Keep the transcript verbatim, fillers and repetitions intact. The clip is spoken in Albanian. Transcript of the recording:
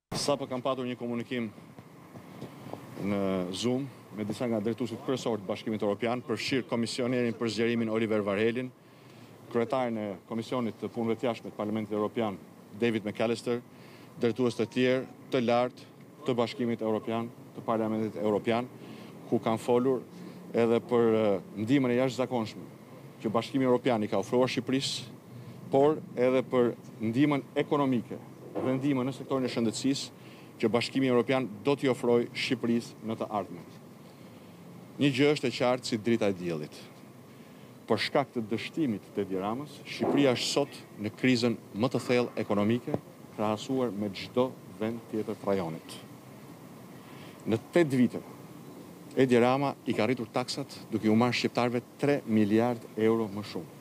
Sapo kam patur një komunikim në Zoom me disa nga drejtuesit kryesorë të Bashkimit Evropian, përfshirë komisionerin për zgjerimin Oliver Varhelin, kryetarin e Komisionit të Punëve të Jashtme të Parlamentit Evropian David McAllister, drejtues të tjerë të lartë të Bashkimit Evropian, të Parlamentit Evropian, ku kanë folur edhe për ndihmën e jashtëzakonshme që Bashkimi Evropian i ka ofruar Shqipërisë, por edhe për ndihmën ekonomike dhe ndihmën në sektorin e shëndetësisë që Bashkimi Evropian do t'i ofrojë Shqipërisë në të ardhmen. Një gjë është e qartë si drita e diellit. Për shkak të dështimit të Edi Ramës, Shqipëria është sot në krizën më të thellë ekonomike krahasuar me çdo vend tjetër të rajonit. Në tetë vite, Edi Rama i ka rritur taksat duke u marrë shqiptarëve tre miliardë euro më shumë.